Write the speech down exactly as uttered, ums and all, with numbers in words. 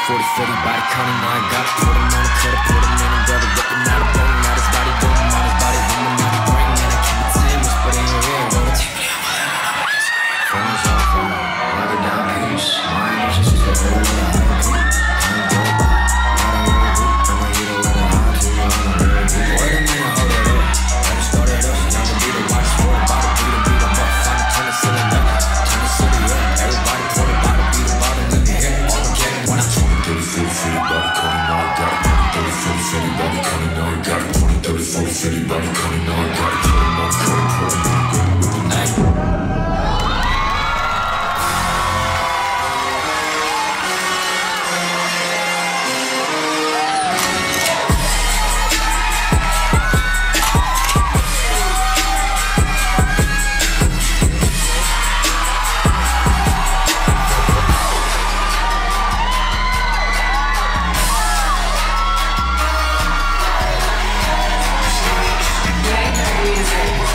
forty, fifty, body counting, now I got it. Put him on the cutter, put him in and double, whipping out a bone, out his body, boom, on his body, boom, out his brain, man, I keep it ten, whisper in your ear, go to phones off, phone, lock it down, peace, my emotions is a whole lot of heartbeat. I'm dope, I don't know who, I'ma eat a lot of hot, too long, I'm real deep. Wait a minute, hold it up, let it start it up, down the beat, the watch for the bottle, beat the beat, I'm up, find the turn the ceiling up, turn the city up, everybody pour the bottle, beat the bottle, let me hear all I'm getting when I'm twenty, thirty, forty, fifty, body coming, now I got it, twenty, thirty, forty, fifty, body coming, now I got it, twenty, thirty, forty, fifty, body coming, now I got it, put him on, put him, put him, put him, with the night. Music.